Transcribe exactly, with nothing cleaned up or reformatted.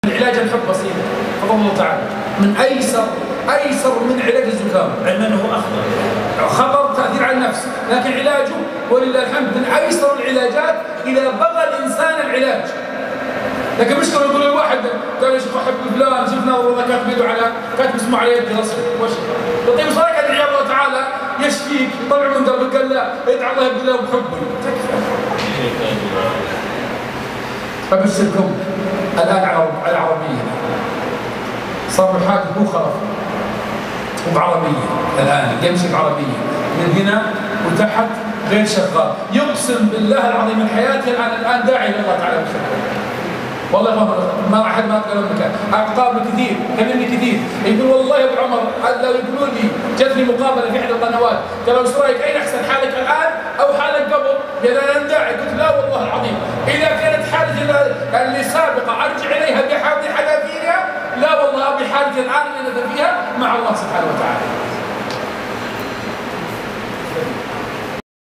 العلاج الحب بسيط فضل الله تعالى، من ايسر ايسر من علاج الزكام، علما انه اخطر خطر تاثير على النفس، لكن علاجه ولله الحمد من ايسر العلاجات اذا بغى الانسان العلاج. لكن مشكله يقول الواحد قال يا شيخ احب فلان، شفنا والله كاتب يده على كاتب اسمه على يدي رسم، وش طيب وش رايك ادعي الله تعالى يشفيك طلع من قلبك؟ قال لا ادعي الله يبدل له بحبه. ابشركم الان على العربيه صار الحادث مو خرف وبعربيه، الان يمشي بعربيه من هنا وتحت غير شغال، يقسم بالله العظيم من حياتي الان الان داعي لله تعالى بشكل. والله ما ما احد ما قال لك اقابل كثير كلمني كثير يقول والله يا ابو عمر لو يقولوا لي جتني مقابله في احدى القنوات قالوا ايش رايك اين احسن حالك الان او حالك قبل؟ قال انا داعي. قلت لا والله العظيم اذا كانت حالتي اللي سابقه ارجع اليها بحال حذافيرها، لا والله ابي حالتي الان اللي انا فيها مع الله سبحانه وتعالى.